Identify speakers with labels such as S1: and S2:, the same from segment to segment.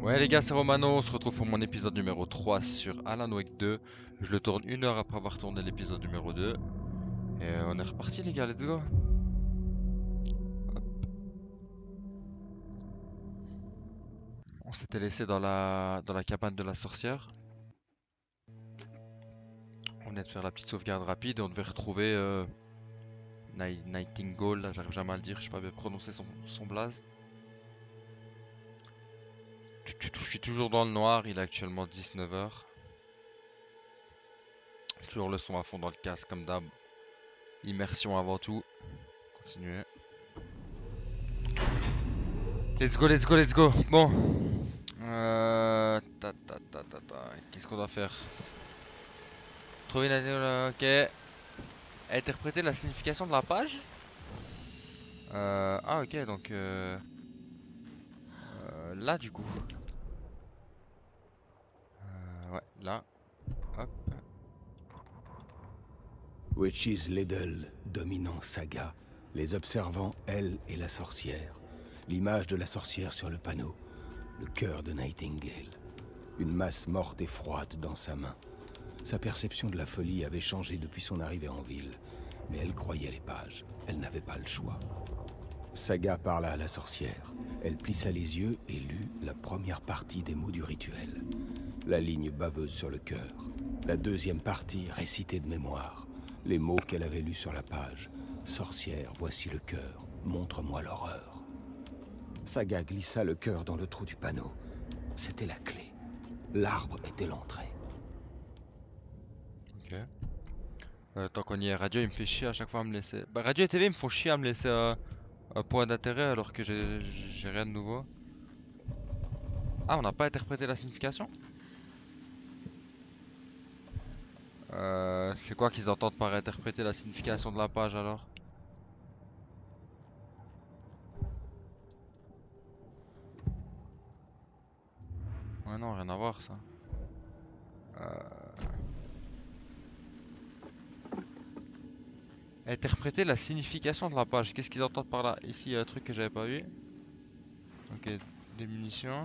S1: Ouais les gars, c'est Romano, on se retrouve pour mon épisode numéro 3 sur Alan Wake 2. Je le tourne 1 heure après avoir tourné l'épisode numéro 2. Et on est reparti les gars, let's go. Hop. On s'était laissé dans la cabane de la sorcière. On venait de faire la petite sauvegarde rapide et on devait retrouver Nightingale, là j'arrive jamais à le dire, je sais pas bien prononcer son blaze. Je suis toujours dans le noir, il est actuellement 19 h. Toujours le son à fond dans le casque comme d'hab. Immersion avant tout. Continuez. Let's go, let's go, let's go. Bon. Qu'est-ce qu'on doit faire? Trouver une... Ok. Interpréter la signification de la page? Ah ok, donc... là du coup. Ouais, là. Hop.
S2: Witch's Ladle, dominant Saga, les observants, elle et la sorcière. L'image de la sorcière sur le panneau, le cœur de Nightingale. Une masse morte et froide dans sa main. Sa perception de la folie avait changé depuis son arrivée en ville, mais elle croyait les pages, elle n'avait pas le choix. Saga parla à la sorcière. Elle plissa les yeux et lut la première partie des mots du rituel. La ligne baveuse sur le cœur. La deuxième partie récitée de mémoire. Les mots qu'elle avait lus sur la page. Sorcière, voici le cœur. Montre-moi l'horreur. Saga glissa le cœur dans le trou du panneau. C'était la clé. L'arbre était l'entrée.
S1: Ok. Tant qu'on y est, radio il me fait chier à chaque fois à me laisser. Bah radio et TV ils me font chier à me laisser un point d'intérêt alors que j'ai rien de nouveau. Ah, on n'a pas interprété la signification? C'est quoi qu'ils entendent par interpréter la signification de la page alors? Ouais non, rien à voir ça. Interpréter la signification de la page. Qu'est-ce qu'ils entendent par là? Ici il y a un truc que j'avais pas vu. Ok, des munitions.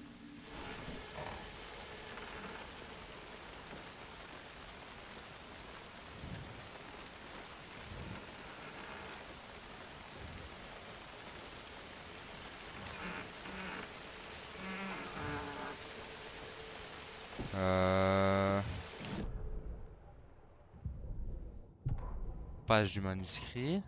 S1: Page du manuscrit.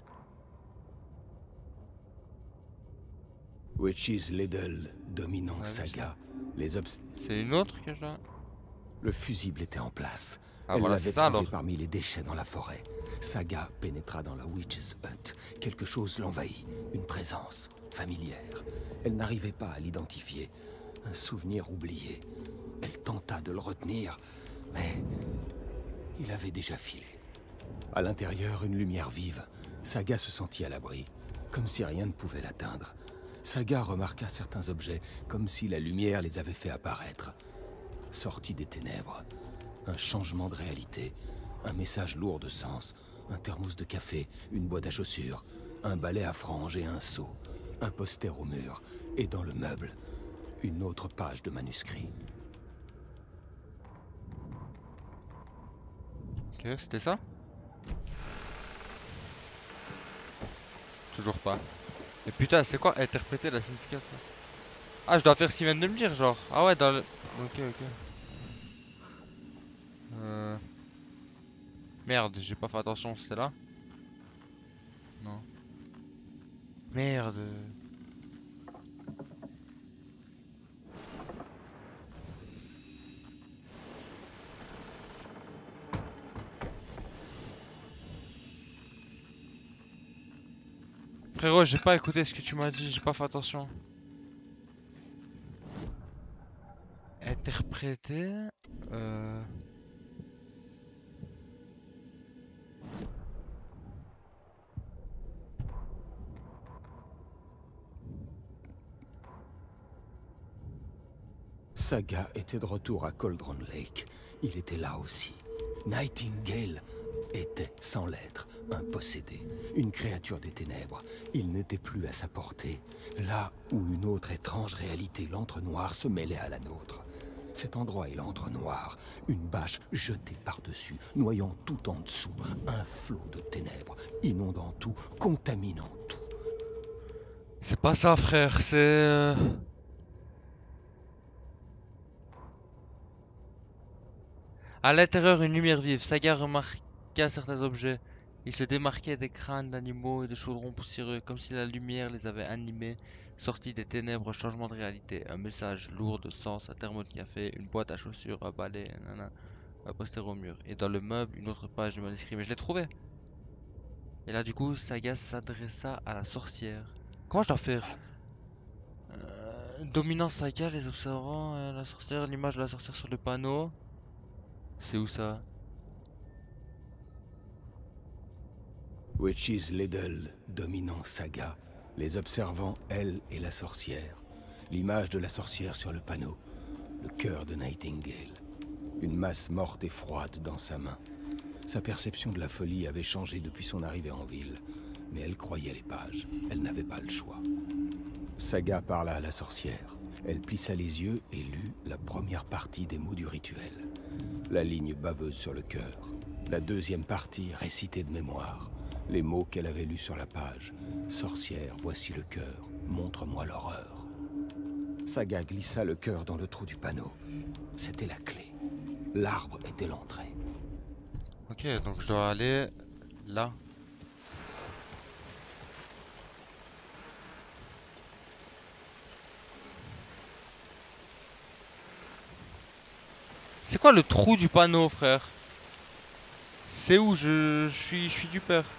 S2: Witch's Ladle, dominant
S1: On a vu ça.
S2: Saga.
S1: C'est une autre que je dois...
S2: Le fusible était en place.
S1: Ah
S2: Elle
S1: voilà, c'est
S2: l'avait
S1: ça
S2: trouvé
S1: alors.
S2: parmi les déchets dans la forêt. Saga pénétra dans la Witch's Hut. Quelque chose l'envahit. Une présence familière. Elle n'arrivait pas à l'identifier. Un souvenir oublié. Elle tenta de le retenir, mais il avait déjà filé. À l'intérieur, une lumière vive. Saga se sentit à l'abri, comme si rien ne pouvait l'atteindre. Saga remarqua certains objets, comme si la lumière les avait fait apparaître. Sorti des ténèbres, un changement de réalité, un message lourd de sens, un thermos de café, une boîte à chaussures, un balai à franges et un seau, un poster au mur, et dans le meuble, une autre page de manuscrit.
S1: Ok, c'était ça? Toujours pas. Mais putain, c'est quoi interpréter la signification? Ah, je dois faire ce qu'il vient de me dire, genre. Ah ouais, dans le... Ok, ok. Merde, j'ai pas fait attention, c'était là? Non. Merde. Frérot, j'ai pas écouté ce que tu m'as dit, j'ai pas fait attention. Interpréter... Euh...
S2: Saga était de retour à Cauldron Lake. Il était là aussi. Nightingale était, sans l'être, un possédé, une créature des ténèbres. Il n'était plus à sa portée, là où une autre étrange réalité, l'entre-noir, se mêlait à la nôtre. Cet endroit est l'entre-noir, une bâche jetée par-dessus, noyant tout en dessous, un flot de ténèbres, inondant tout, contaminant tout.
S1: C'est pas ça, frère, c'est... À l'intérieur, une lumière vive. Saga remarqua certains objets. Ils se démarquaient des crânes d'animaux et de chaudrons poussiéreux, comme si la lumière les avait animés, sortis des ténèbres, changement de réalité. Un message lourd de sens, un thermos de café, une boîte à chaussures, un balai, nanana, un poster au mur. Et dans le meuble, une autre page de manuscrit. Mais je l'ai trouvé. Et là, du coup, Saga s'adressa à la sorcière. Comment je dois faire? Dominant Saga, les observants, la sorcière, l'image de la sorcière sur le panneau. C'est où ça?
S2: Witch's Ladle, dominant Saga. Les observants, elle et la sorcière. L'image de la sorcière sur le panneau. Le cœur de Nightingale. Une masse morte et froide dans sa main. Sa perception de la folie avait changé depuis son arrivée en ville. Mais elle croyait les pages. Elle n'avait pas le choix. Saga parla à la sorcière. Elle plissa les yeux et lut la première partie des mots du rituel. La ligne baveuse sur le cœur. La deuxième partie récitée de mémoire. Les mots qu'elle avait lus sur la page. Sorcière, voici le cœur. Montre-moi l'horreur. Saga glissa le cœur dans le trou du panneau. C'était la clé. L'arbre était l'entrée.
S1: Ok, donc je dois aller là. C'est quoi le trou du panneau, frère? C'est où je suis du père.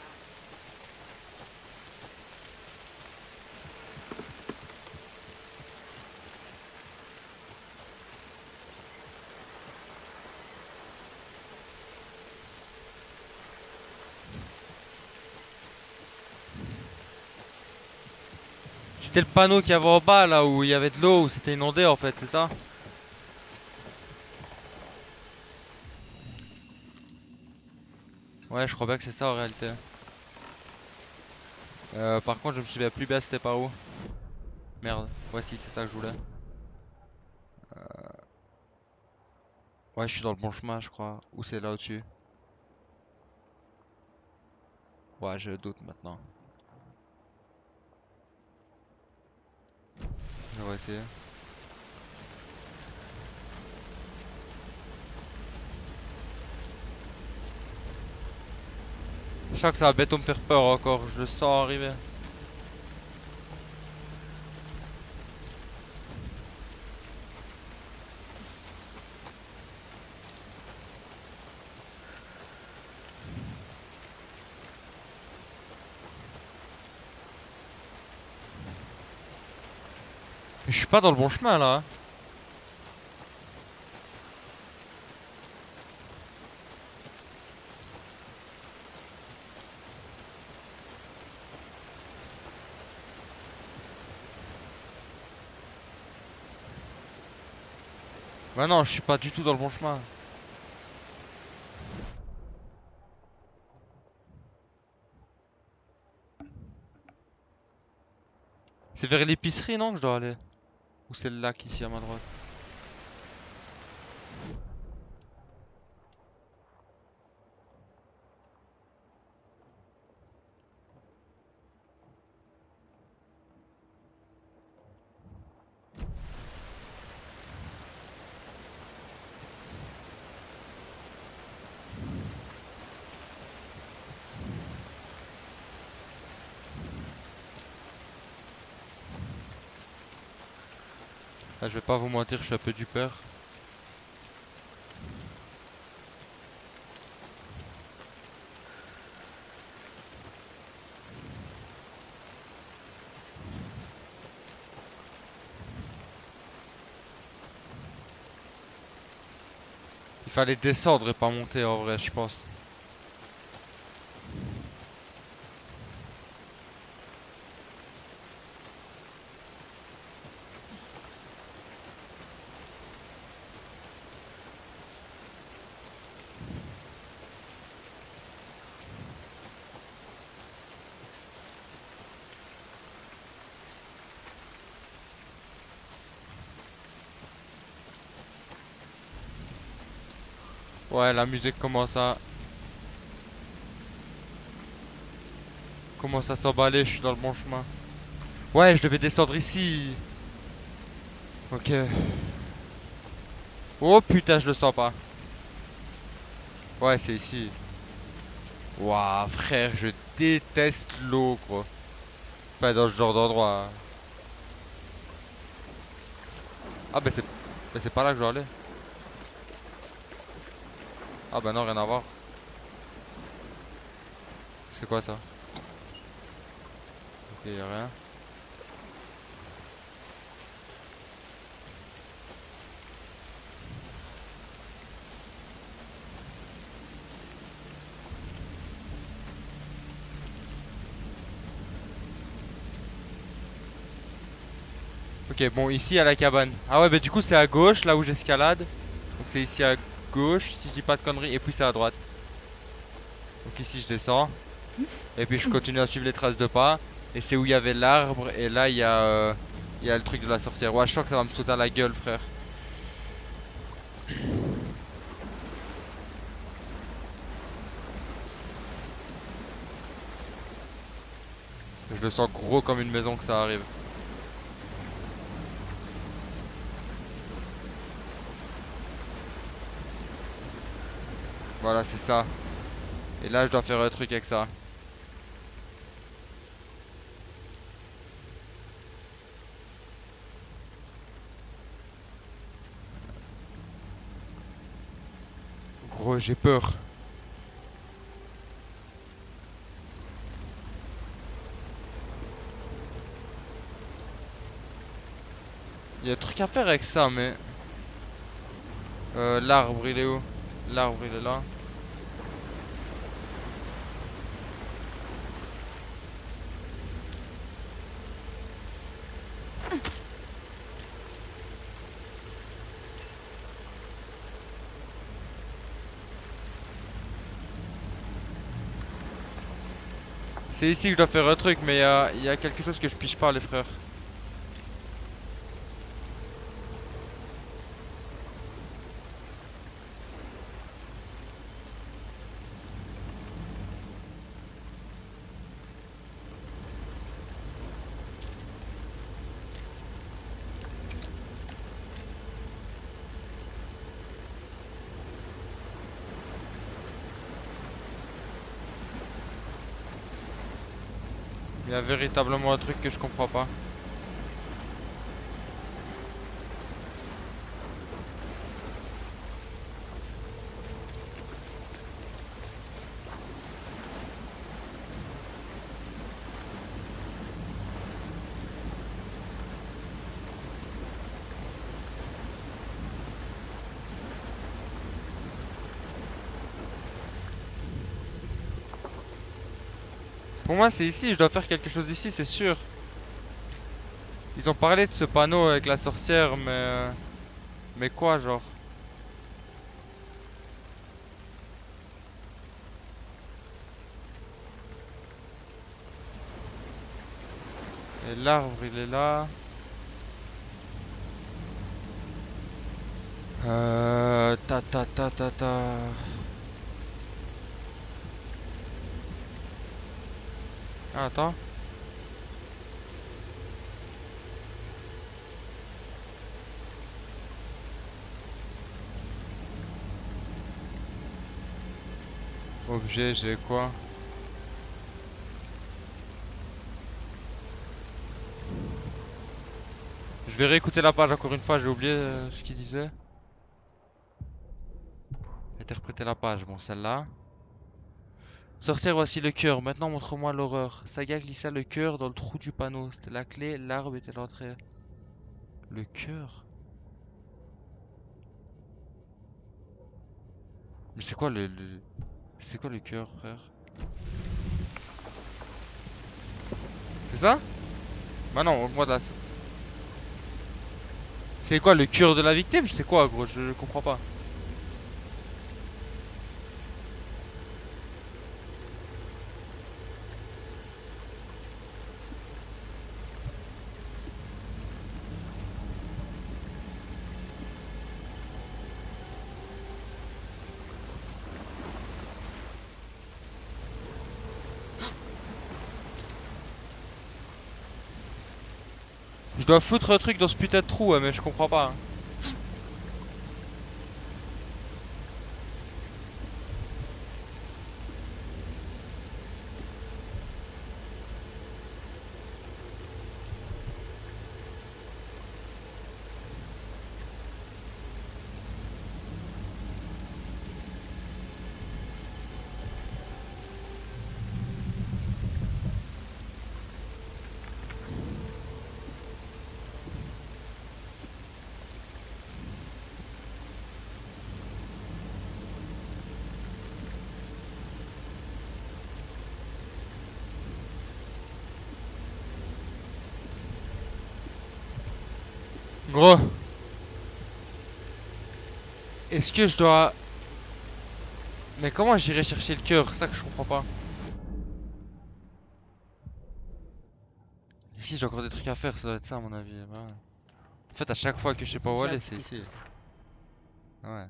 S1: C'était le panneau qu'il y avait en bas là où il y avait de l'eau, où c'était inondé en fait, c'est ça? Ouais, je crois bien que c'est ça en réalité. Par contre, je me souviens plus bien c'était par où. Merde, voici, c'est ça que je voulais. Ouais, je suis dans le bon chemin, je crois. Ou c'est là au-dessus? Ouais, je doute maintenant. Je vais essayer. Je sens que ça va bientôt me faire peur encore, je le sens arriver. Mais je suis pas dans le bon chemin là, hein. Bah non, je suis pas du tout dans le bon chemin. C'est vers l'épicerie, non, que je dois aller? Ou c'est le lac ici à ma droite? Ah, je vais pas vous mentir, je suis un peu du peur. Il fallait descendre et pas monter en vrai, je pense. Ouais, la musique commence à s'emballer, je suis dans le bon chemin. Ouais, je devais descendre ici. Ok. Oh putain, je le sens pas. Ouais, c'est ici. Waouh, frère, je déteste l'eau, gros. Pas dans ce genre d'endroit, hein. Ah, bah c'est pas là que je dois aller. Ah, bah non, rien à voir. C'est quoi ça? Ok, y'a rien. Ok, bon, ici à la cabane. Ah ouais, bah du coup, c'est à gauche, là où j'escalade. Donc c'est ici à gauche, si je dis pas de conneries. Et puis c'est à droite. Donc ici, je descends. Et puis je continue à suivre les traces de pas. Et c'est où il y avait l'arbre. Et là, il y a le truc de la sorcière. Ouais, je sens que ça va me sauter à la gueule, frère. Je le sens gros comme une maison que ça arrive. Voilà, c'est ça. Et là, je dois faire un truc avec ça. Gros, j'ai peur. Il y a un truc à faire avec ça, mais... l'arbre, il est où? L'arbre, il est là. C'est ici que je dois faire un truc, mais il y a quelque chose que je pige pas, les frères. Il y a véritablement un truc que je comprends pas. Pour moi, c'est ici, je dois faire quelque chose ici, c'est sûr. Ils ont parlé de ce panneau avec la sorcière, mais... Mais quoi, genre? Et l'arbre, il est là. Ta ta ta ta ta. Ah, attends. Objet, j'ai quoi? Je vais réécouter la page encore une fois, j'ai oublié ce qu'il disait. Interpréter la page, bon celle-là. Sorcière, voici le cœur, maintenant montre-moi l'horreur. Saga glissa le cœur dans le trou du panneau, c'était la clé, l'arbre était l'entrée. Le cœur? Mais c'est quoi C'est quoi le cœur, frère? C'est ça? Bah non, moi là. C'est quoi le cœur de la victime? C'est quoi, gros? Je comprends pas. dois foutre le truc dans ce putain de trou, ouais, mais je comprends pas. Hein. Gros, est-ce que je dois... Mais comment j'irai chercher le cœur? C'est ça que je comprends pas. Ici j'ai encore des trucs à faire, ça doit être ça à mon avis. Ouais. En fait à chaque fois que je sais pas où aller c'est ici. Ouais.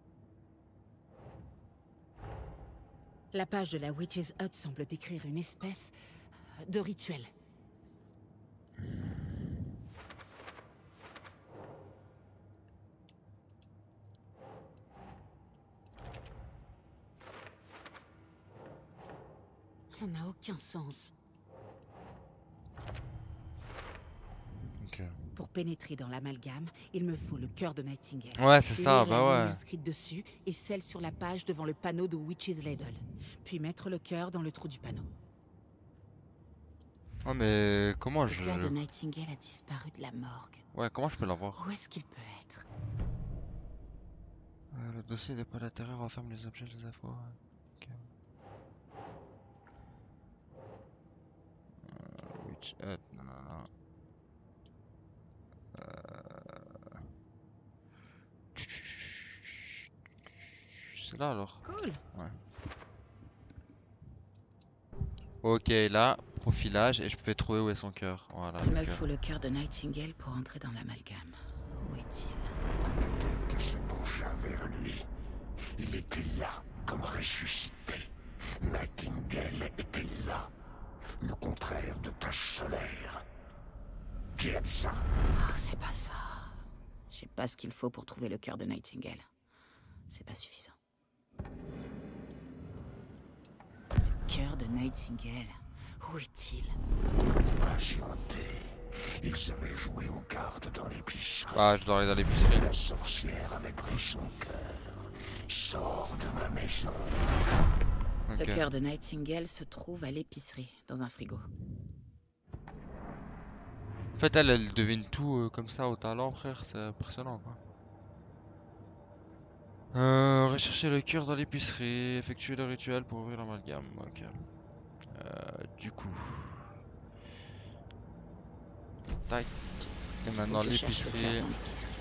S3: La page de la Witch's Hut semble décrire une espèce de rituel. Ça n'a aucun sens.
S1: Ok.
S3: Pour pénétrer dans l'amalgame, il me faut le cœur de Nightingale.
S1: Ouais c'est ça,
S3: Lire la
S1: bah
S3: ligne
S1: ouais.
S3: inscrite dessus et celle sur la page devant le panneau de Witch's Ladle. Puis mettre le cœur dans le trou du panneau.
S1: Oh mais comment
S3: Le
S1: je...
S3: cœur de Nightingale a disparu de la morgue.
S1: Ouais comment je peux l'avoir?
S3: Où est-ce qu'il peut être?
S1: Le dossier des poids d'intérieur renferme les objets, les infos. Ok. Witch Hut, non non non. C'est là alors.
S3: Cool.
S1: Ouais. Ok là, profilage et je peux trouver où est son cœur. Voilà.
S3: Il
S1: Le
S3: me
S1: cœur.
S3: faut le cœur de Nightingale pour entrer dans l'amalgame. Où est-il?
S4: Se pencha vers lui. Il était là, comme ressuscité. Nightingale était là. Le contraire de tache solaire. Qui a dit ça?
S3: Oh, c'est pas ça. J'ai pas ce qu'il faut pour trouver le cœur de Nightingale. C'est pas suffisant. Le cœur de Nightingale. Où est-il?
S4: Patienté. Il savait jouer aux cartes dans l'épicerie.
S1: Ah je dois aller dans l'épicerie.
S4: La sorcière avait pris son cœur. Sors de ma maison.
S1: Ok.
S3: Le cœur de Nightingale se trouve à l'épicerie, dans un frigo.
S1: En fait elle devine tout comme ça au talent frère, c'est impressionnant quoi. Rechercher le cœur dans l'épicerie, effectuer le rituel pour ouvrir l'amalgame, ok. Du coup... Tac. Et maintenant
S3: Faut que je cherche le cœur
S1: l'épicerie.
S3: dans l'épicerie.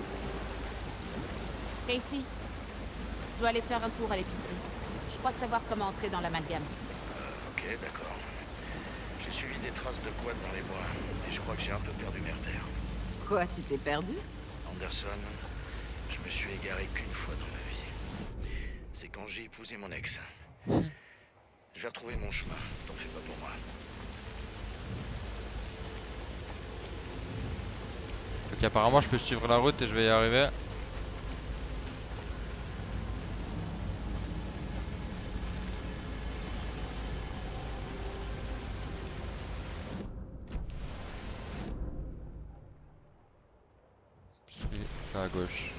S3: Casey, je dois aller faire un tour à l'épicerie. Je crois savoir comment entrer dans l'amalgame.
S5: Ok, d'accord. J'ai suivi des traces de quad dans les bois, et je crois que j'ai un peu perdu mes repères.
S3: Quoi, tu t'es perdu?
S5: Anderson, je me suis égaré qu'une fois dans ma vie. C'est quand j'ai épousé mon ex. Je vais retrouver mon chemin, t'en fais pas pour moi.
S1: Ok apparemment je peux suivre la route et je vais y arriver. C'est à gauche.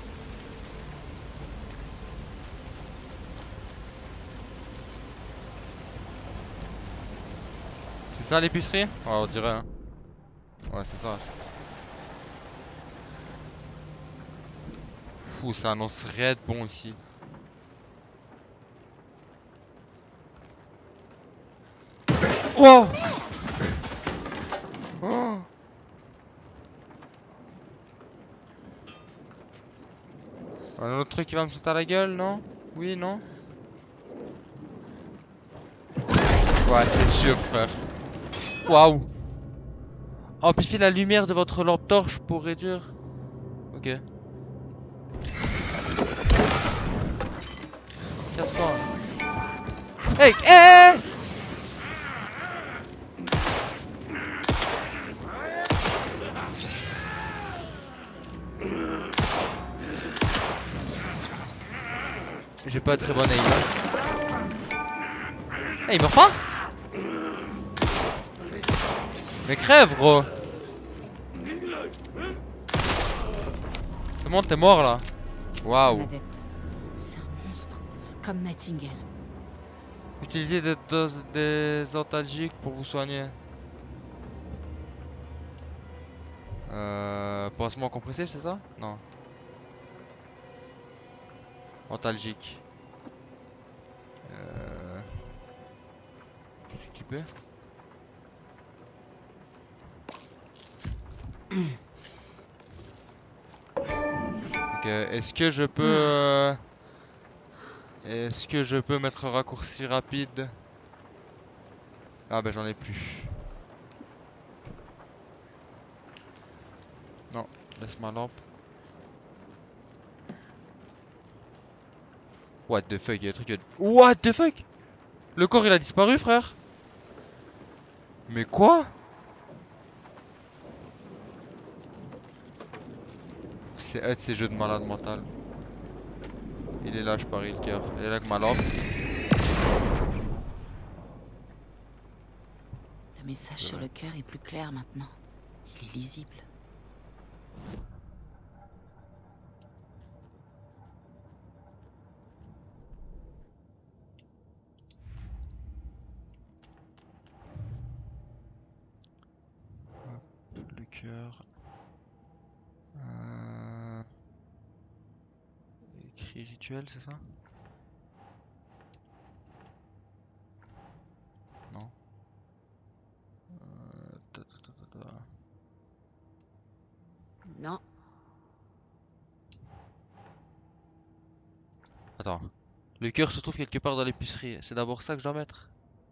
S1: C'est ça l'épicerie? Ouais on dirait hein. Ouais c'est ça. Fou ça annonce rien de bon ici. Wow oh. Un autre truc qui va me sauter à la gueule, non? Oui, non? Ouais, c'est sûr, frère. Waouh! Amplifiez la lumière de votre lampe torche pour réduire. Ok. Casse-toi. Hey! Hey! J'ai pas très bonne aim. Eh, il meurt pas? Mais crève, gros! C'est bon, t'es mort là.
S3: Un
S1: Waouh.
S3: adepte. C'est un monstre. Comme Nightingale.
S1: Utilisez des doses des antalgiques pour vous soigner. Pansement compressif, c'est ça? Non. Antalgique. C'est qui peut? Ok, est-ce que je peux est-ce que je peux mettre raccourci rapide? Ah bah j'en ai plus. Non, laisse ma lampe. What the fuck, il y a des trucs. What the fuck? Le corps il a disparu, frère. Mais quoi? C'est un de ces jeux de malade mental. Il est là, je parie le cœur. Il est là avec ma lampe.
S3: Le message sur le cœur est plus clair maintenant. Il est lisible.
S1: Le cœur. Écrit rituel, c'est ça? Non.
S3: Non.
S1: Attends. Le cœur se trouve quelque part dans l'épicerie. C'est d'abord ça que je dois mettre.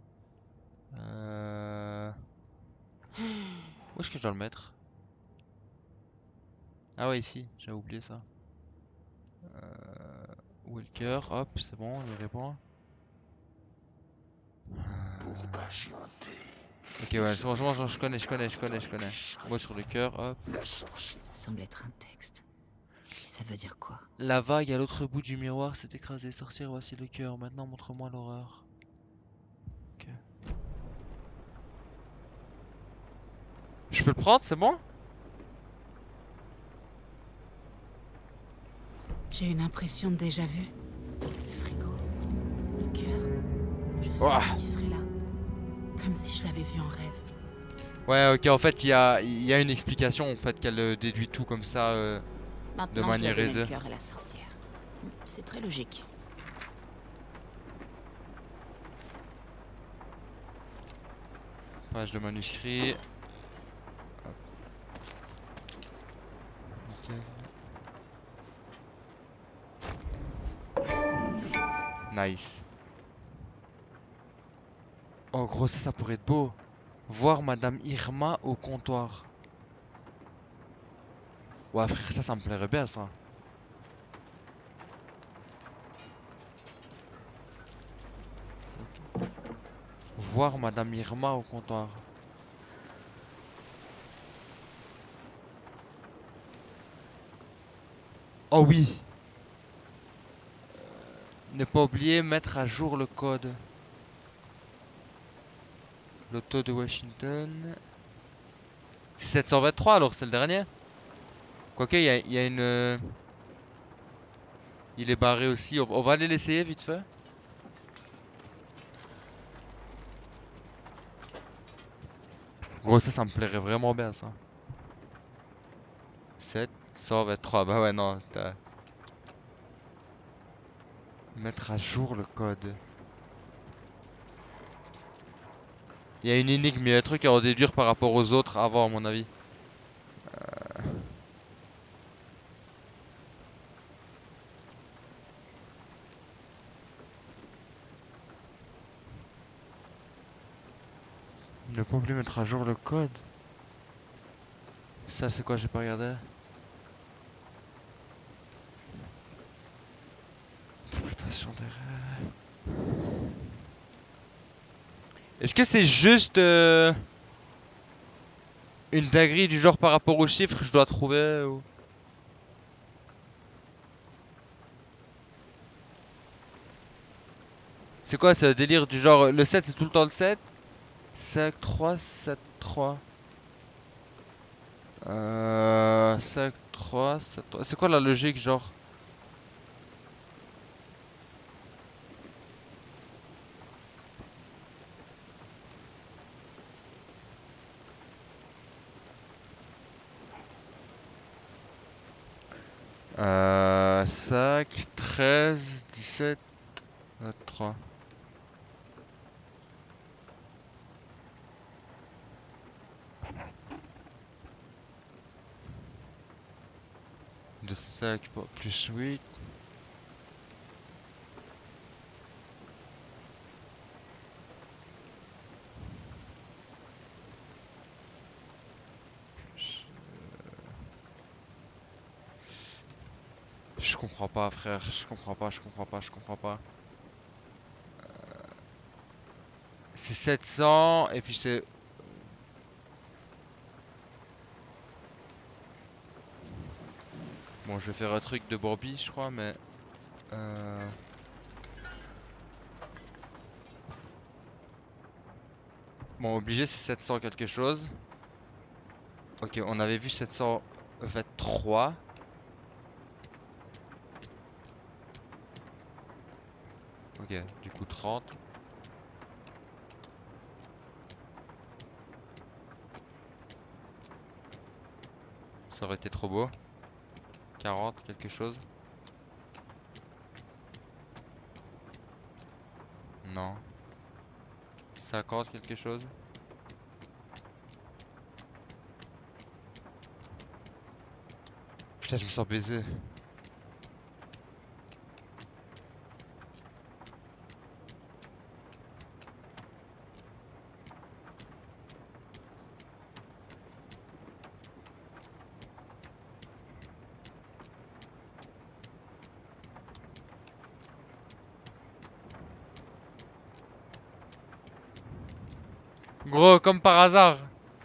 S1: Où est-ce que je dois le mettre? Ah ouais, ici. J'ai oublié ça. Où est le cœur? Hop, c'est bon, il répond.
S4: Pour patienter.
S1: Ok, ouais, je connais. Moi sur le cœur, hop.
S4: La sorcière.
S3: Ça semble être un texte. Et ça veut dire quoi?
S1: La vague à l'autre bout du miroir s'est écrasée. Sorcière, voici le cœur. Maintenant, montre-moi l'horreur. Ok. Je peux le prendre, c'est bon?
S3: J'ai une impression de déjà vu. Le frigo. Le cœur. Je
S1: Ouah.
S3: savais qu'il serait là. Comme si je l'avais vu en rêve.
S1: Ouais, ok, en fait, il y a une explication, en fait, qu'elle déduit tout comme ça.
S3: Maintenant,
S1: De
S3: je
S1: manière
S3: dois donner
S1: aisée.
S3: le cœur à la sorcière. C'est très logique.
S1: Page de manuscrit. Hop. Nickel. Nice. Oh, gros, ça pourrait être beau. Voir Madame Irma au comptoir. Ouais, frère, ça me plairait bien, ça. Ok. Voir Madame Irma au comptoir. Oh oui. Ne pas oublier mettre à jour le code. L'auto de Washington. C'est 723 alors, c'est le dernier. Quoique, il y a une... Il est barré aussi. On va aller l'essayer vite fait. Gros, ça me plairait vraiment bien, ça. 723. Bah ouais, non. Mettre à jour le code. Il y a une énigme, il y a un truc à en déduire par rapport aux autres avant, à mon avis. Ne pas oublier mettre à jour le code. Ça, c'est quoi? J'ai pas regardé. Interprétation des rêves. Est-ce que c'est juste une dinguerie du genre par rapport aux chiffres que je dois trouver ou... C'est quoi ce délire du genre le 7 c'est tout le temps le 7? 5, 3, 7, 3. 5, 3, 7, 3. C'est quoi la logique genre? Euh, 5, 13, 17, 23. De 5 plus 8. Je comprends pas, frère. Je comprends pas, je comprends pas, je comprends pas. C'est 700 et puis c'est. Bon, je vais faire un truc de Bobby, je crois, mais. Euh... Bon, obligé, c'est 700 quelque chose. Ok, on avait vu 723. Ok, du coup 30. Ça aurait été trop beau. 40 quelque chose. Non. 50 quelque chose. Putain, je me sens baisé. Gros, comme par hasard.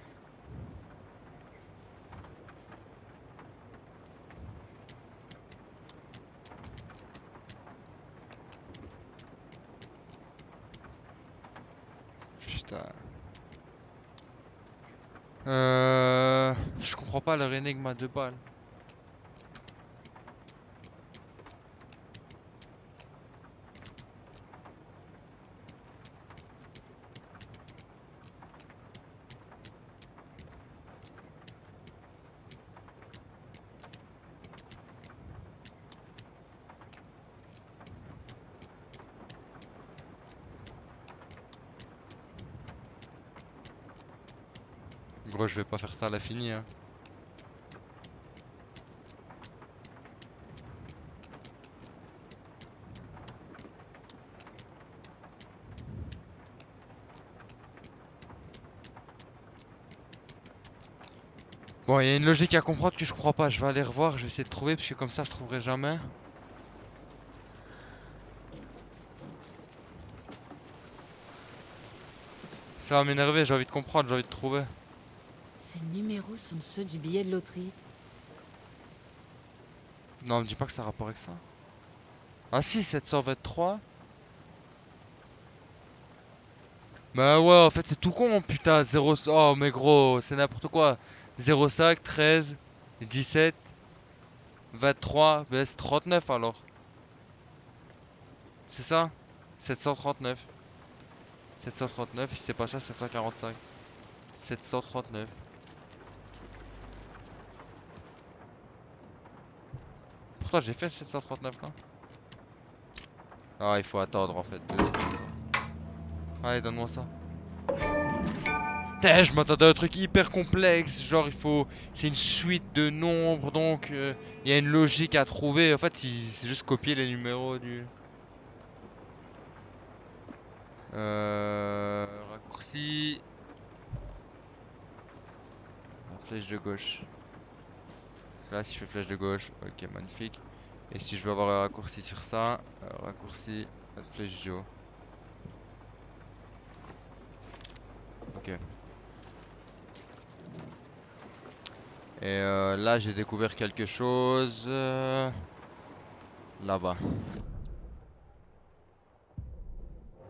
S1: Putain. Je comprends pas leur énigme à 2 balles. Gros, je vais pas faire ça à la finie, hein. Bon, il y a une logique à comprendre que je comprends pas. Je vais aller revoir, je vais essayer de trouver parce que comme ça je trouverai jamais. Ça va m'énerver, j'ai envie de comprendre, j'ai envie de trouver.
S3: Ces numéros sont ceux du billet de loterie.
S1: Non, me dis pas que ça a rapport avec ça. Ah si, 723. Bah ouais, en fait c'est tout con, putain. 0... Oh mais gros, c'est n'importe quoi. 05, 13, 17, 23, bah c'est 39 alors. C'est ça? 739. 739, si c'est pas ça, 745. 739. Pourtant j'ai fait le 739 là. Ah, il faut attendre en fait. Allez, donne-moi ça. Putain, je m'attendais à un truc hyper complexe. Genre, il faut. C'est une suite de nombres, donc il y a une logique à trouver. En fait, c'est juste copier les numéros du. Raccourci. Flèche de gauche. Là, si je fais flèche de gauche, ok, magnifique. Et si je veux avoir un raccourci sur ça, raccourci, flèche géo. Ok. Et là, j'ai découvert quelque chose. Là-bas.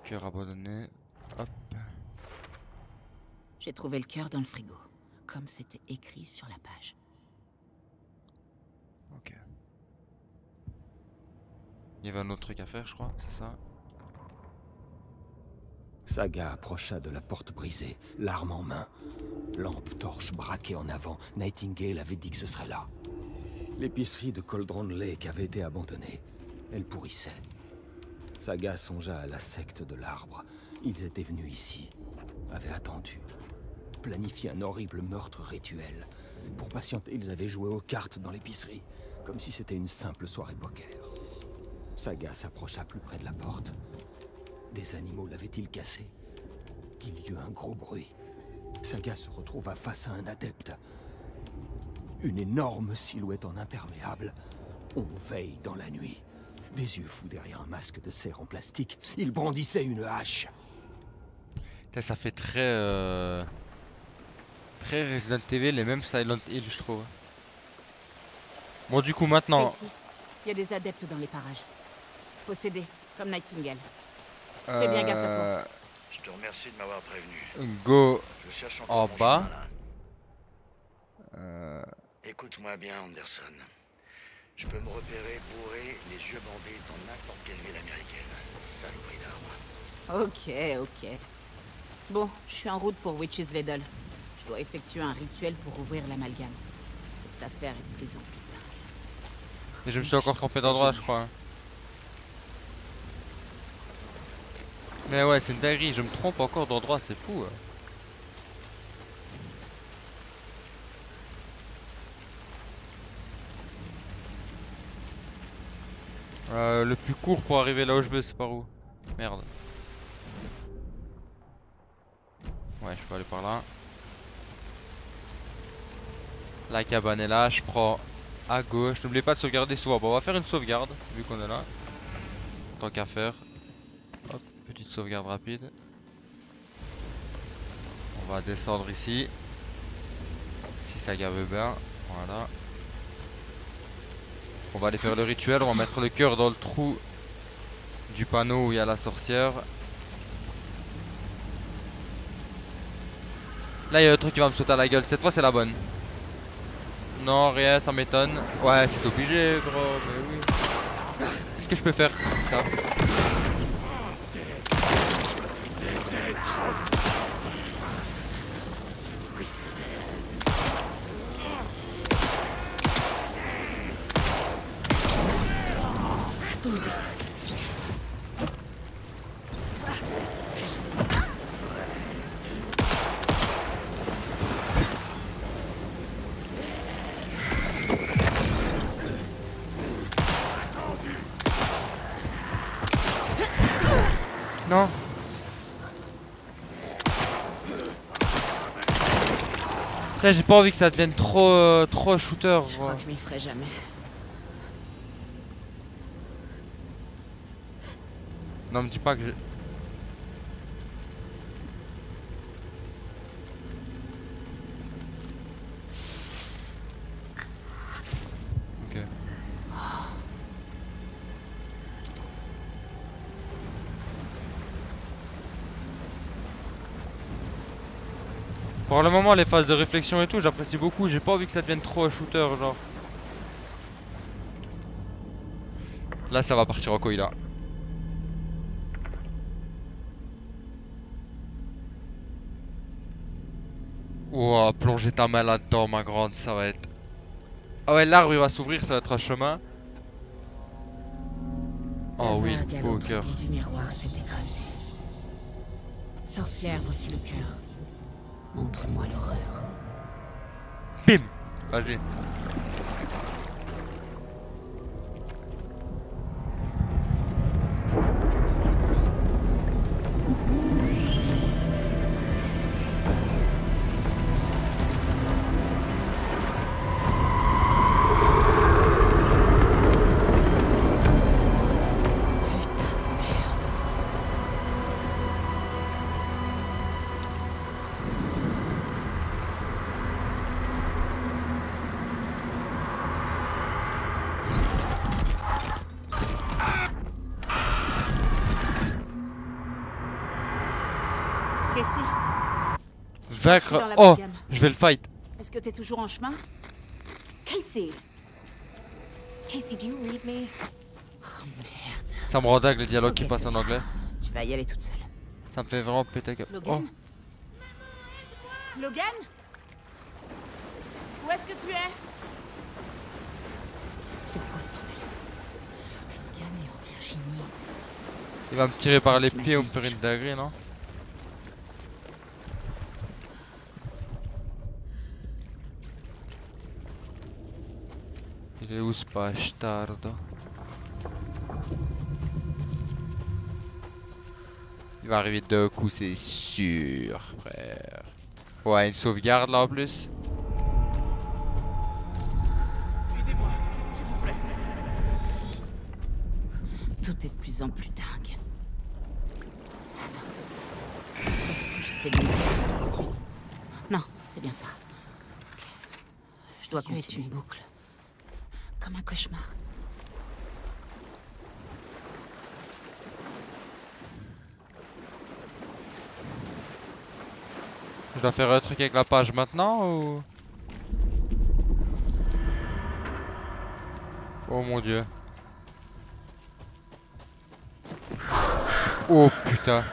S1: Cœur abandonné. Hop.
S3: J'ai trouvé le cœur dans le frigo, comme c'était écrit sur la page.
S1: Ok. Il y avait un autre truc à faire, je crois, c'est ça?
S2: Saga approcha de la porte brisée, l'arme en main. Lampe torche braquée en avant, Nightingale avait dit que ce serait là. L'épicerie de Cauldron Lake avait été abandonnée. Elle pourrissait. Saga songea à la secte de l'arbre. Ils étaient venus ici, avaient attendu, planifié un horrible meurtre rituel. Pour patienter, ils avaient joué aux cartes dans l'épicerie, comme si c'était une simple soirée poker. Saga s'approcha plus près de la porte. Des animaux l'avaient-ils cassé? Il y eut un gros bruit. Saga se retrouva face à un adepte. Une énorme silhouette en imperméable. On veille dans la nuit. Des yeux fous derrière un masque de serre en plastique. Il brandissait une hache.
S1: Putain, ça fait très... Très Resident Evil et même Silent Hill, je trouve. Bon, du coup, maintenant...
S3: Casey, il y a des adeptes dans les parages. Possédés, comme Nightingale. Fais bien gaffe à toi.
S5: Je te remercie de m'avoir prévenu.
S1: Go
S5: Je cherche
S1: en
S5: encore mon
S1: bas.
S5: chemin, là. Écoute-moi bien, Anderson. Je peux me repérer bourré, les yeux bandés dans n'importe quelle ville américaine. Saloperie d'arbre.
S3: Ok. Bon, je suis en route pour Witch's Ladle. Je dois effectuer un rituel pour ouvrir l'amalgame. Cette affaire est de plus en plus dingue.
S1: Et je me suis encore trompé d'endroit, je crois. Mais ouais, c'est une dinguerie, je me trompe encore d'endroit, c'est fou. Le plus court pour arriver là où je veux, c'est par où? Merde. Ouais, je peux aller par là. La cabane est là, je prends à gauche. N'oubliez pas de sauvegarder souvent. Bon, on va faire une sauvegarde, vu qu'on est là. Tant qu'à faire. Hop, petite sauvegarde rapide. On va descendre ici. Si ça veut bien. Voilà. On va aller faire le rituel. On va mettre le cœur dans le trou du panneau où il y a la sorcière. Là, il y a un truc qui va me sauter à la gueule. Cette fois, c'est la bonne. Non, rien, ça m'étonne. Ouais, c'est obligé, gros. Mais oui. Qu'est-ce que je peux faire? Ça. Non. Putain, j'ai pas envie que ça devienne trop shooter.
S3: Je crois que je m'y ferai jamais.
S1: Non, me dis pas que je... Ok. Pour le moment, les phases de réflexion et tout, j'apprécie beaucoup. J'ai pas envie que ça devienne trop un shooter, genre. Là, ça va partir en couille, là. Ouah, plonger ta main là-dedans, ma grande, ça va être... Ah ouais, l'arbre, il va s'ouvrir, ça va être un chemin. Oh oui, beau cœur.
S3: Du miroir s'est écrasé. Sorcière, voici le cœur. Montre-moi l'horreur.
S1: Bim! Vas-y.
S3: Casey.
S1: Vaincre.
S3: Dans la
S1: Oh,
S3: gamme.
S1: je vais le fight.
S3: Est-ce que t'es toujours en chemin?
S6: Casey! Casey, do you read me?
S3: Oh merde.
S1: Ça me rend dingue le dialogue qui
S3: Ok,
S1: passe
S3: c'est
S1: en
S3: bien.
S1: anglais.
S3: Tu vas y aller toute seule.
S1: Ça me fait vraiment péter que. Oh,
S3: Logan? Logan? Où est-ce que tu es? C'était quoi ce bordel? Logan est en Virginie.
S1: il va me tirer par les
S3: T'imagines
S1: pieds ou me
S3: quelque
S1: faire une
S3: chose.
S1: dinguerie, non? Il est où ce bastardo? Il va arriver deux coups, c'est sûr, frère. Ouais, une sauvegarde là en plus.
S2: Aidez-moi, s'il vous plaît.
S3: Tout est de plus en plus dingue. Attends. Qu'est-ce que j'ai fait de mieux? Non, c'est bien ça. Ok. Je dois continuer une boucle. Comme un cauchemar.
S1: Je dois faire un truc avec la page maintenant ou... Oh mon dieu. Oh putain.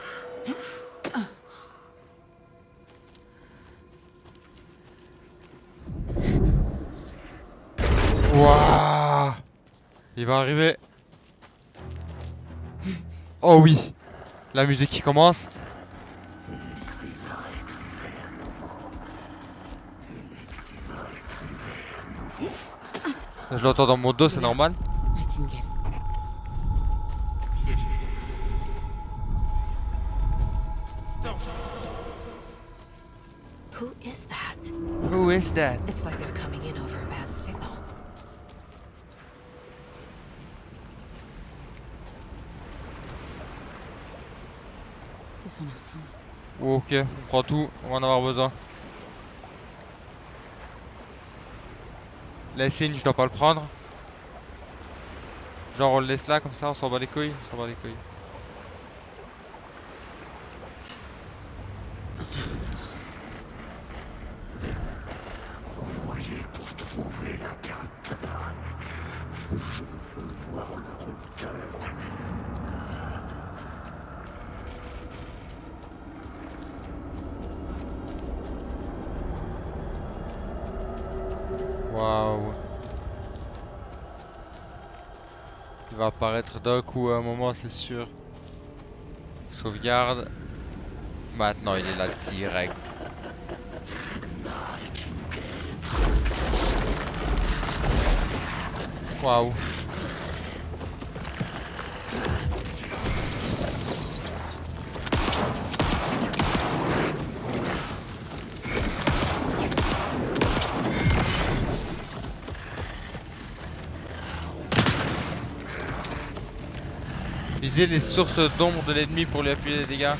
S1: Waouh. Il va arriver. Oh oui. La musique qui commence. Je l'entends dans mon dos, c'est normal.
S3: Nightingale.
S6: Who is that?
S1: Who is that?
S6: It's like they're coming in over a bad signal.
S3: C'est son insigne.
S1: Ok, on prend tout, on va en avoir besoin. L'insigne, je dois pas le prendre. Genre on le laisse là, comme ça on s'en bat les couilles, on s'en bat les couilles.
S4: Envoyé pour trouver l'impérateur. Je veux voir le docteur.
S1: Waouh. Il va apparaître d'un coup à un moment, c'est sûr. Sauvegarde. Maintenant il est là direct. Waouh. Utilisez les sources d'ombre de l'ennemi pour lui appuyer les dégâts.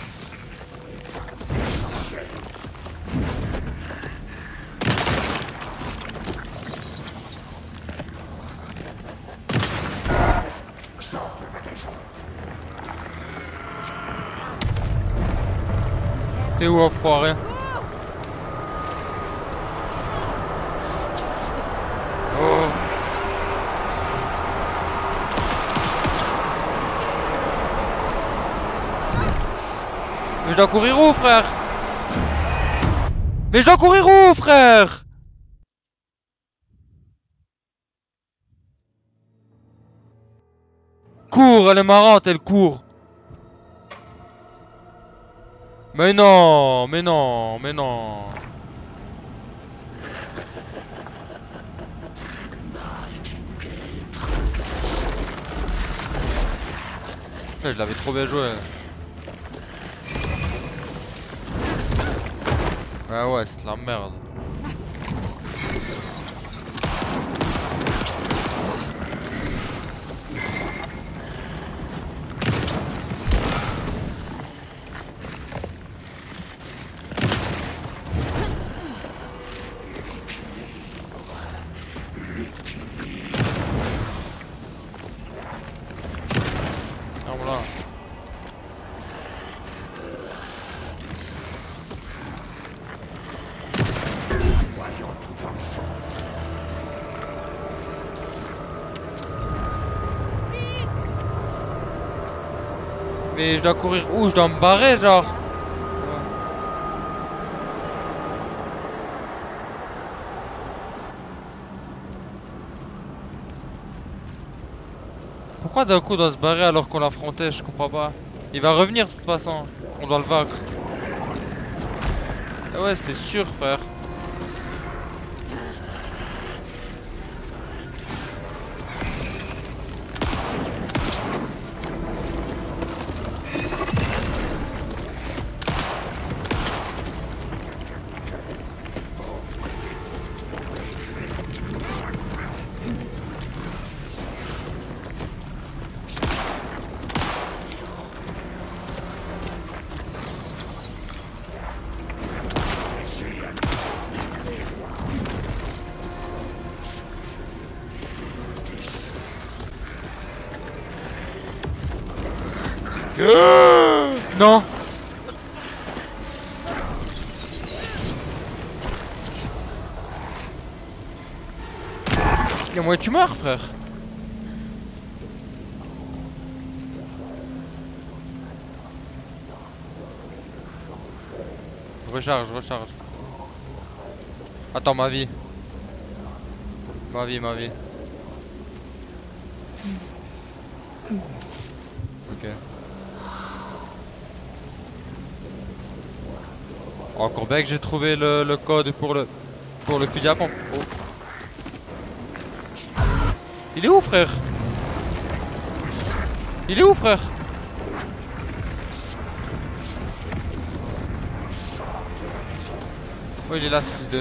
S1: T'es où, enfoiré?
S3: Qu'est-ce que c'est que ça?
S1: Oh. Mais je dois courir où, frère? Mais je dois courir où, frère? Cours, elle est marrante, elle court. Mais non, mais non, mais non. Putain, je l'avais trop bien joué. Ouais, c'est de la merde. Ah, voilà. Mais je dois courir où? Je dois me barrer, genre. Pourquoi d'un coup on doit se barrer alors qu'on l'affrontait? Je comprends pas. Il va revenir de toute façon. On doit le vaincre. Ah ouais, c'était sûr, frère. Non. Y'a moyen que tu meurs, frère. Recharge, recharge. Attends, ma vie. Ma vie, ma vie. Ok. Encore bien que j'ai trouvé le code pour le fusil à pompe. Oh. Il est où, frère? Il est où, frère? Oh, il est là, ce fils de...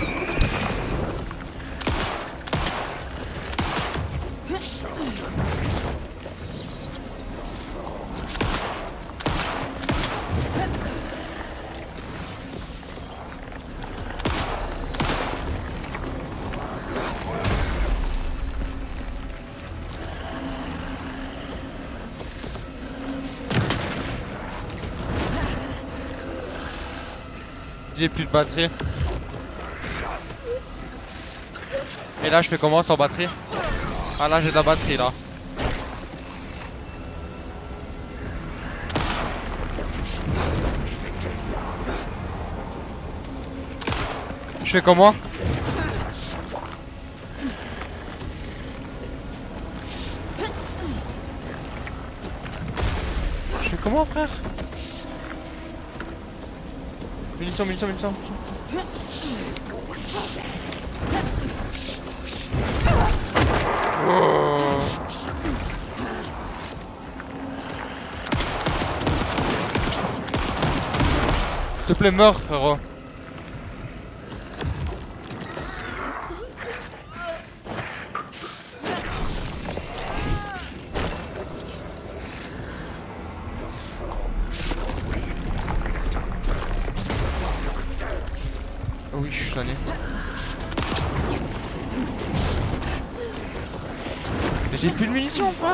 S1: J'ai plus de batterie. Et là je fais comment sans batterie? Ah là j'ai de la batterie là. Je fais comment? Je fais comment, frère? Munitions, munitions, munitions. Oh. S'il te plaît, meurs, frérot. Oh oui, je suis soigné. Mais j'ai plus de munitions, frère.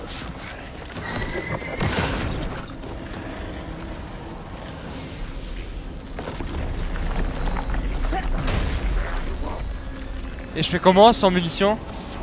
S1: Et je fais comment sans munitions?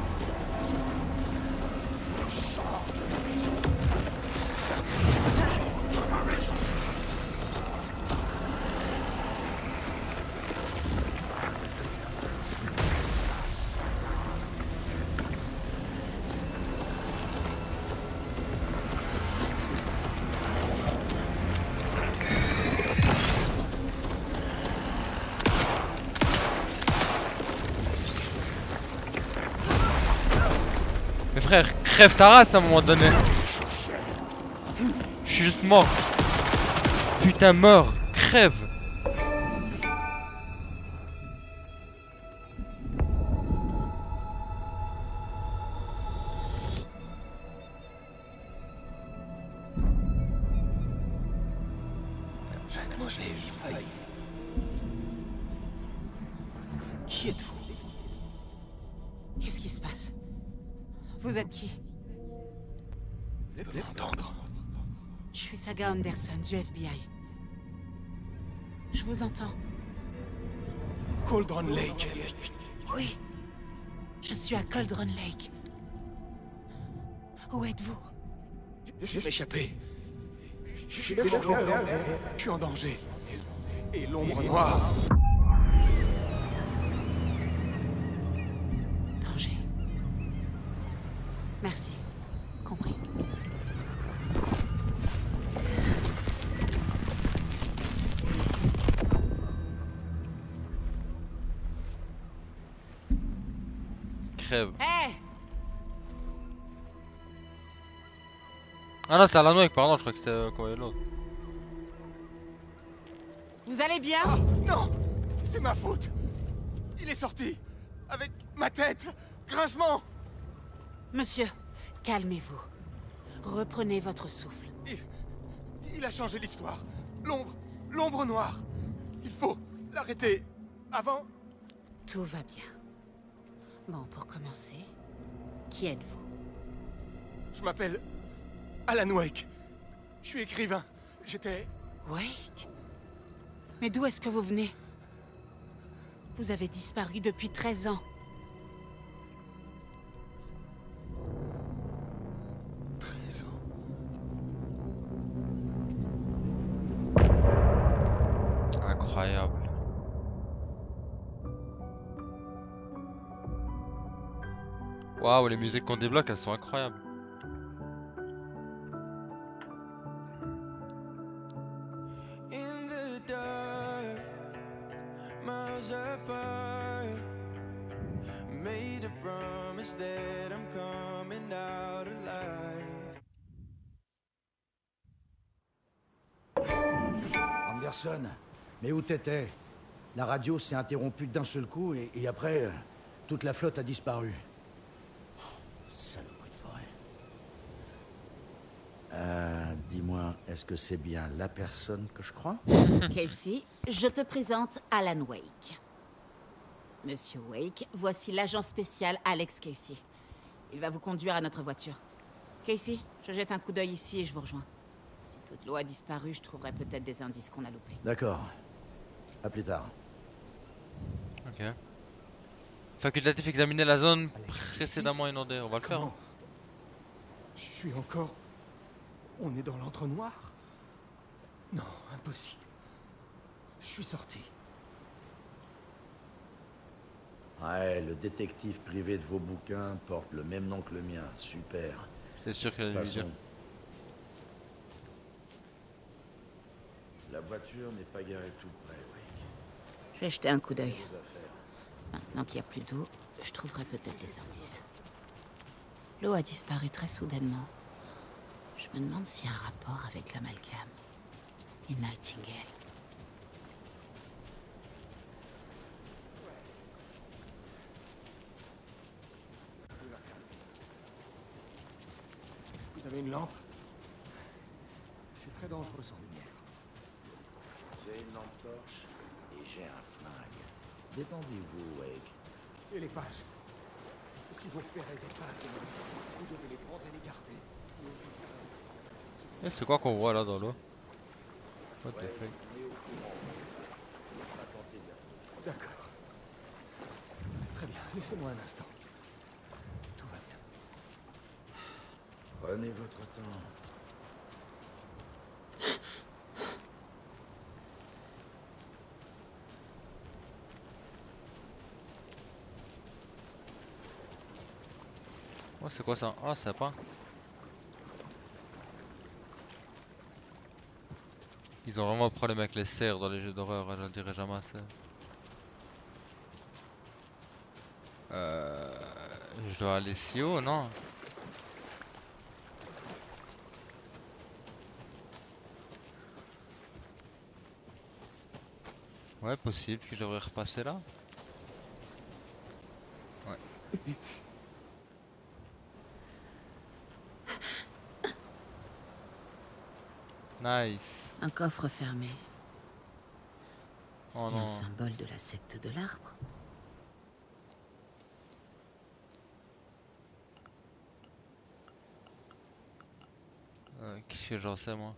S1: Mais frère, crève ta race à un moment donné. Je suis juste mort. Putain, meurs, crève.
S2: Qui êtes-vous?
S3: Qu'est-ce qui se passe? Vous êtes qui?
S2: L'entendre.
S3: Je suis Saga Anderson du FBI. Je vous entends.
S2: Cauldron Lake.
S3: Oui. Je suis à Cauldron Lake. Où êtes-vous?
S2: J'ai échappé. Je suis en danger. Et l'ombre noire.
S3: Danger. Merci. Compris.
S1: Crève.
S3: Hé!
S1: Ah non, c'est Alan Wake, pardon, je crois que c'était quoi l'autre.
S3: Vous allez bien?
S2: Oh, non! C'est ma faute! Il est sorti! Avec ma tête! Grincement!
S3: Monsieur, calmez-vous. Reprenez votre souffle.
S2: Il a changé l'histoire. L'ombre noire. Il faut l'arrêter avant.
S3: Tout va bien. Bon, pour commencer, qui êtes-vous?
S2: Je m'appelle Alan Wake. Je suis écrivain. J'étais...
S3: Wake? Mais d'où est-ce que vous venez? Vous avez disparu depuis 13 ans.
S2: 13 ans.
S1: Incroyable. Waouh, les musiques qu'on débloque, elles sont incroyables.
S7: In the dark, miles apart, made a promise that I'm coming out alive.
S8: Anderson, mais où t'étais? La radio s'est interrompue d'un seul coup et après, toute la flotte a disparu. Oh, saloperie de forêt. Dis-moi, est-ce que c'est bien la personne que je crois?
S3: Casey, je te présente Alan Wake. Monsieur Wake, voici l'agent spécial Alex Casey. Il va vous conduire à notre voiture. Casey, je jette un coup d'œil ici et je vous rejoins. Si toute l'eau a disparu, je trouverai peut-être des indices qu'on a loupés.
S8: D'accord. À plus tard.
S1: Ok. Facultatif, examiner la zone précédemment inondée. On va le faire.
S2: Comment? Je suis encore... On est dans l'entre-noir? Non, impossible. Je suis sorti.
S8: Ouais, le détective privé de vos bouquins porte le même nom que le mien. Super.
S1: C'est sûr qu'il y a des
S8: Passons.
S1: visions.
S8: La voiture n'est pas garée tout près, Wake.
S3: Je vais jeter un coup d'œil.
S8: Chose à faire.
S3: Maintenant qu'il n'y a plus d'eau, je trouverai peut-être des indices. L'eau a disparu très soudainement. Je me demande s'il y a un rapport avec l'amalgame et Nightingale.
S2: Vous avez une lampe? C'est très dangereux sans lumière.
S8: J'ai une lampe torche et j'ai un flingue. Détendez-vous, Wake.
S2: Et les pages? Si vous repérez des pages, vous devez les prendre et les garder.
S1: Eh, c'est quoi qu'on voit là dans l'eau? What the fuck?
S2: D'accord. Très bien, laissez-moi un instant. Tout va bien.
S8: Prenez votre temps.
S1: Oh, c'est quoi ça? Ah, c'est pas. Ils ont vraiment un problème avec les cerfs dans les jeux d'horreur, je le dirais jamais assez. Je dois aller si haut, non? Ouais, possible que je devrais repasser là. Ouais. Nice.
S3: Un coffre fermé. C'est
S1: Oh
S3: bien
S1: non.
S3: le symbole de la secte de l'arbre.
S1: Qu'est-ce que j'en sais moi?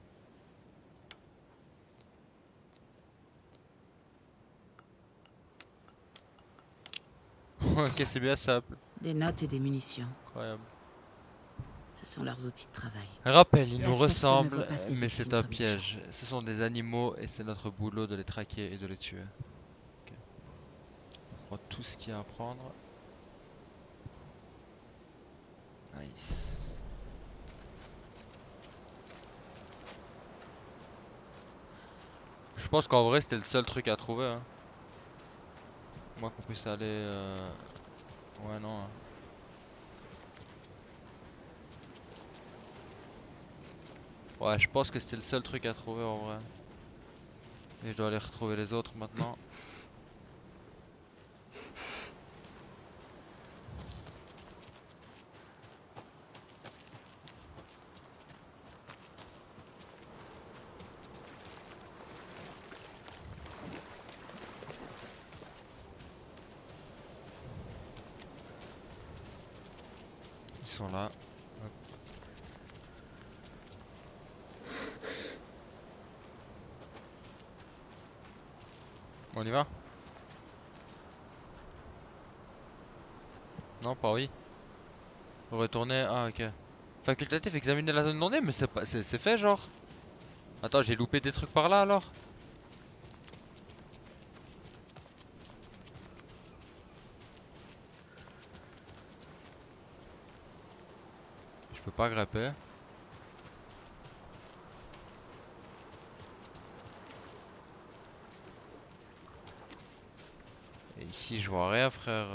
S1: Ok, c'est bien simple.
S3: Des notes et des munitions.
S1: Incroyable.
S3: Ce sont leurs outils de travail.
S1: Rappel, ils
S3: La
S1: nous
S3: secte ne
S1: ressemblent,
S3: voit pas ses
S1: mais c'est
S3: victimes
S1: un
S3: comme des
S1: piège. Ce sont des animaux et c'est notre boulot de les traquer et de les tuer. Ok. On prend tout ce qu'il y a à prendre. Nice. Je pense qu'en vrai c'était le seul truc à trouver. Hein. Moi qu'on puisse aller... Ouais non. Hein. Ouais, je pense que c'était le seul truc à trouver en vrai. Et je dois aller retrouver les autres maintenant. Ils sont là. Hop. On y va? Non, pas oui. Retourner. Ah, ok. Facultatif, examiner la zone inondée, mais c'est pas, c'est fait genre. Attends, j'ai loupé des trucs par là alors. Je peux pas grimper. Et ici, je vois rien, frère.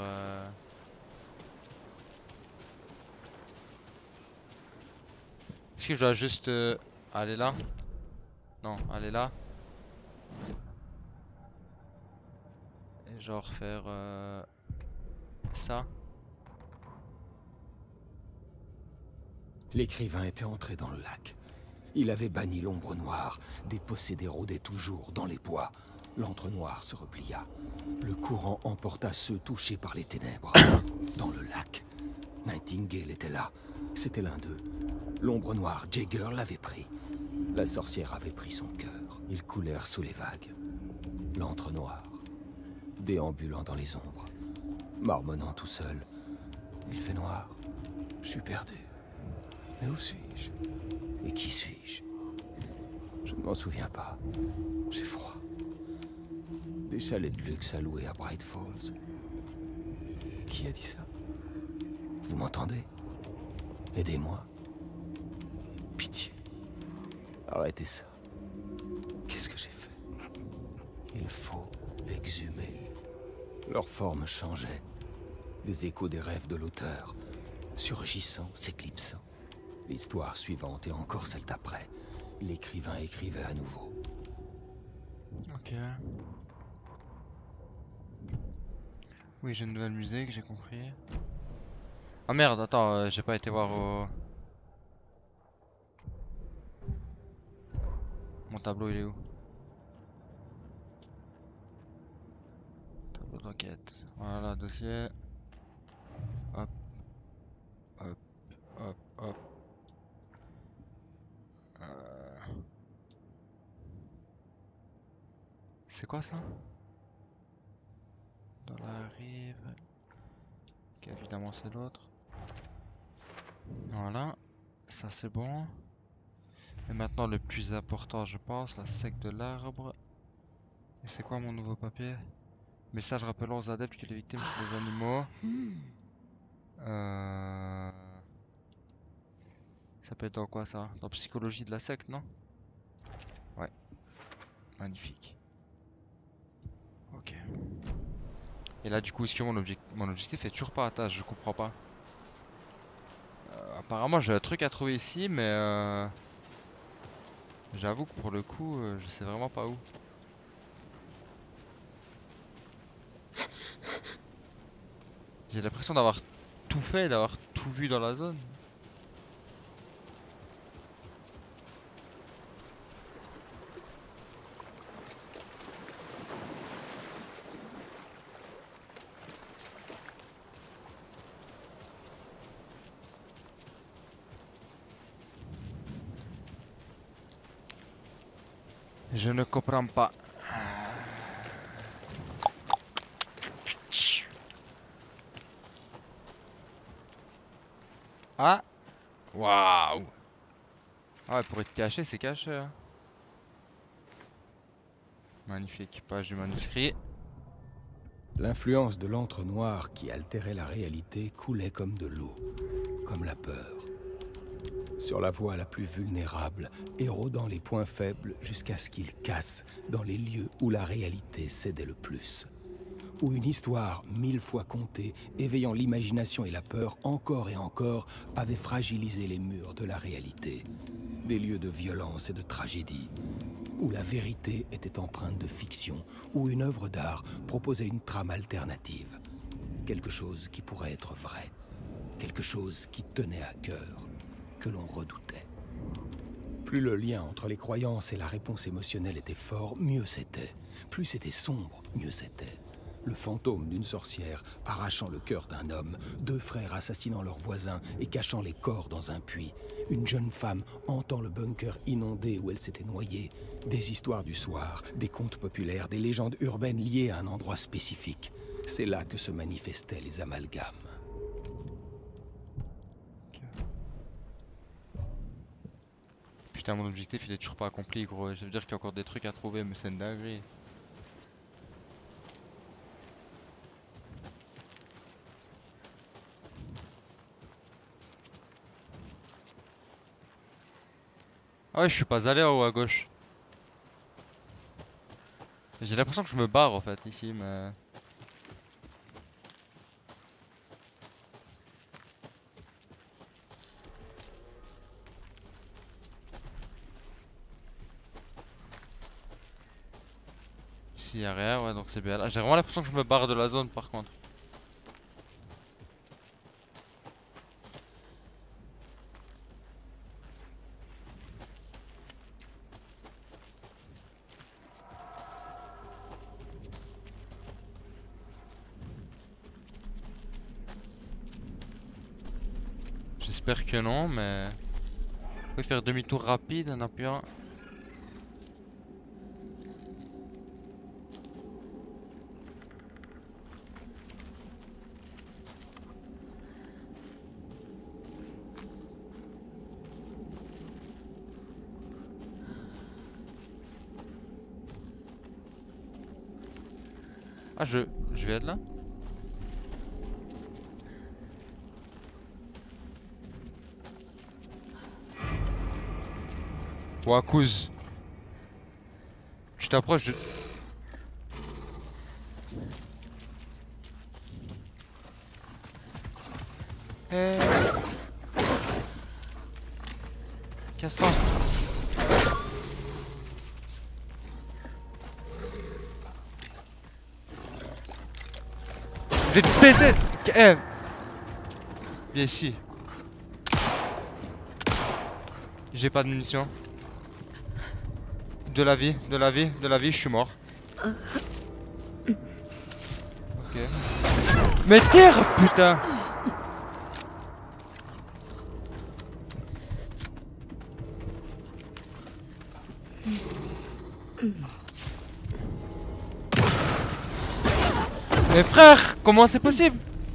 S1: Est-ce que je dois juste aller là? Non, aller là. Et genre faire ça.
S2: L'écrivain était entré dans le lac. Il avait banni l'ombre noire. Des possédés rôdaient toujours dans les bois. L'entre-noir se replia. Le courant emporta ceux touchés par les ténèbres. Dans le lac, Nightingale était là. C'était l'un d'eux. L'ombre noire, Jagger, l'avait pris. La sorcière avait pris son cœur. Ils coulèrent sous les vagues. L'entre-noir, déambulant dans les ombres, marmonnant tout seul. Il fait noir. Je suis perdu. Mais où suis-je? Et qui suis-je? Je ne m'en souviens pas. J'ai froid. Des chalets de luxe à louer à Bright Falls. Qui a dit ça? Vous m'entendez? Aidez-moi. Pitié. Arrêtez ça. Qu'est-ce que j'ai fait? Il faut l'exhumer. Leur forme changeait. Les échos des rêves de l'auteur, surgissant, s'éclipsant. L'histoire suivante et encore celle d'après. L'écrivain écrivait à nouveau.
S1: Ok. Oui, j'ai une nouvelle musique, j'ai compris. Ah merde, attends, j'ai pas été voir au... Mon tableau, il est où? Tableau d'enquête. Voilà, dossier. Hop. Hop. Hop. Hop. C'est quoi ça? Dans la rive. Ok, évidemment c'est l'autre. Voilà. Ça c'est bon. Et maintenant le plus important je pense, la secte de l'arbre. Et c'est quoi mon nouveau papier? Message rappelant aux adeptes que les victimes sont des animaux. Ça peut être dans quoi ça? Dans psychologie de la secte, non? Ouais. Magnifique. Ok. Et là du coup, est-ce que mon objectif est toujours pas atteint? Je comprends pas. Apparemment j'ai un truc à trouver ici, mais j'avoue que pour le coup, je sais vraiment pas où. J'ai l'impression d'avoir tout fait, d'avoir tout vu dans la zone. Je ne comprends pas. Ah! Waouh! Ah ouais, pour être caché, c'est caché. Hein. Magnifique, page du manuscrit.
S2: L'influence de l'antre noir qui altérait la réalité coulait comme de l'eau, comme la peur. Sur la voie la plus vulnérable, érodant les points faibles jusqu'à ce qu'il casse dans les lieux où la réalité cédait le plus. Où une histoire 1000 fois contée, éveillant l'imagination et la peur encore et encore, avait fragilisé les murs de la réalité. Des lieux de violence et de tragédie, où la vérité était empreinte de fiction, où une œuvre d'art proposait une trame alternative. Quelque chose qui pourrait être vrai, quelque chose qui tenait à cœur, que l'on redoutait. Plus le lien entre les croyances et la réponse émotionnelle était fort, mieux c'était. Plus c'était sombre, mieux c'était. Le fantôme d'une sorcière arrachant le cœur d'un homme, deux frères assassinant leurs voisins et cachant les corps dans un puits, une jeune femme hantant le bunker inondé où elle s'était noyée, des histoires du soir, des contes populaires, des légendes urbaines liées à un endroit spécifique. C'est là que se manifestaient les amalgames.
S1: Putain, mon objectif il est toujours pas accompli, gros. Ça veut dire qu'il y a encore des trucs à trouver, mais c'est une dinguerie. Ah ouais, je suis pas allé en haut à gauche. J'ai l'impression que je me barre en fait ici, mais... Ici y a rien, ouais, donc c'est bien là. J'ai vraiment l'impression que je me barre de la zone par contre. J'espère que non, mais... On peut faire demi-tour rapide en appuyant. Ah, je vais être là? Wakouz. Tu t'approches de... Eh. Casse-toi. Je vais te baiser. Eh. Viens ici. J'ai pas de munitions. De la vie, de la vie, de la vie, je suis mort. Ok. Mais tire, putain. Mais frère, comment c'est possible?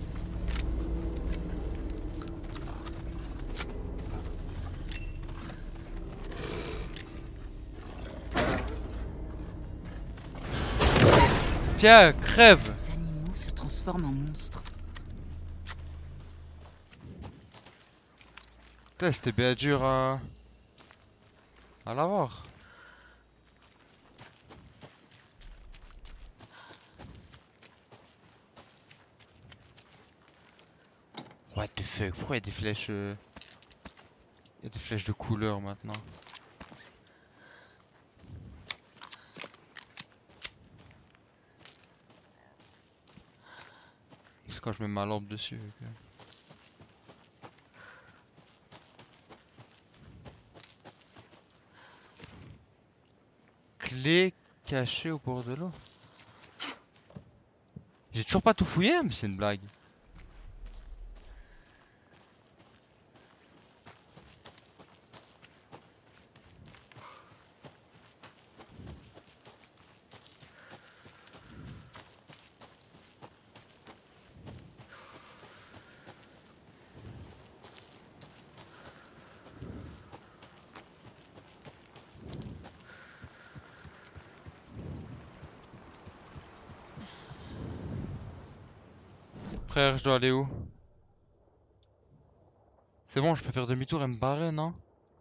S1: Tiens, crève.
S3: Les animaux se transforment en monstres.
S1: Putain, c'était bien dur à l'avoir. What the fuck, pourquoi il y a des flèches il y a des flèches de couleur maintenant. C'est quand je mets ma lampe dessus. Ok. Clé cachée au bord de l'eau. J'ai toujours pas tout fouillé, mais c'est une blague. Frère, je dois aller où? C'est bon, je peux faire demi-tour et me barrer, non?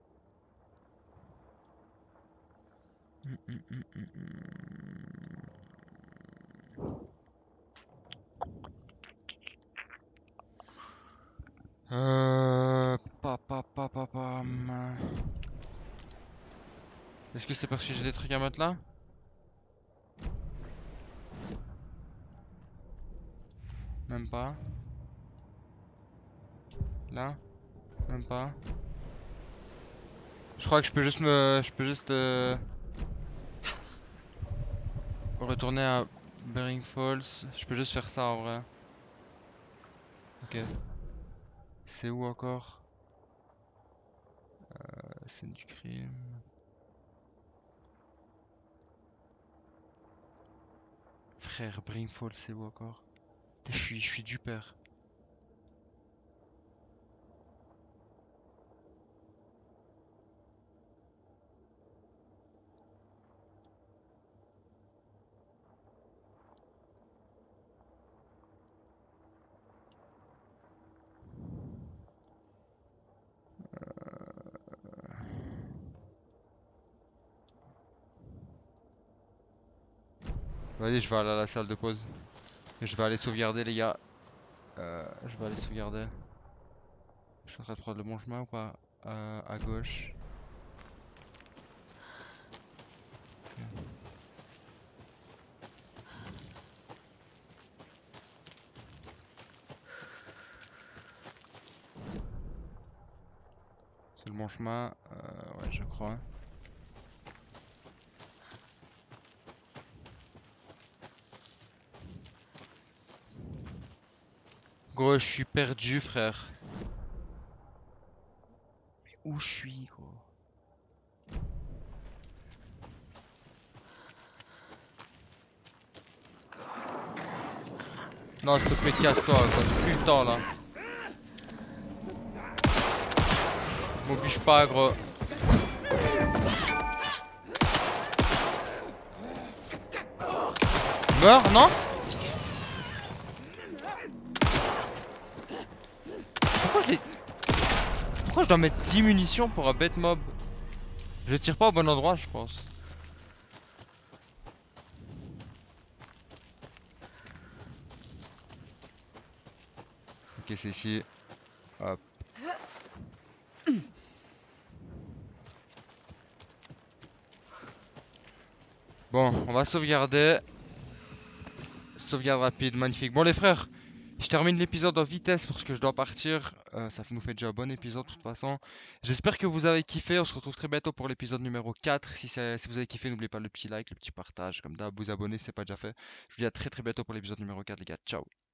S1: Pam. Est-ce que c'est parce que j'ai des trucs à mettre là? Même pas. Là? Même pas. Je crois que je peux juste retourner à Bering Falls. Je peux juste faire ça en vrai. Ok. C'est où encore? Scène du crime. Frère, Bring Falls, c'est où encore? Je suis du père. Vas-y, je vais aller à la salle de pause. Je vais aller sauvegarder, les gars. Je vais aller sauvegarder. Je suis en train de prendre le bon chemin ou pas? À gauche. Ok. C'est le bon chemin. Ouais, je crois. Gros, je suis perdu, frère. Mais où je suis, gros? Non, s'il te plaît, casse-toi, quoi. J'ai plus le temps, là. M'oblige pas, gros. Meurs, non? Pourquoi je dois mettre 10 munitions pour un bête mob? Je tire pas au bon endroit, je pense. Ok, c'est ici. Hop. Bon, on va sauvegarder. Sauvegarde rapide, magnifique. Bon les frères, je termine l'épisode en vitesse parce que je dois partir. Ça nous fait déjà un bon épisode de toute façon. J'espère que vous avez kiffé. On se retrouve très bientôt pour l'épisode numéro 4. Si vous avez kiffé, n'oubliez pas le petit like, le petit partage. Comme d'hab, vous abonner si c'est pas déjà fait. Je vous dis à très bientôt pour l'épisode numéro 4 les gars. Ciao.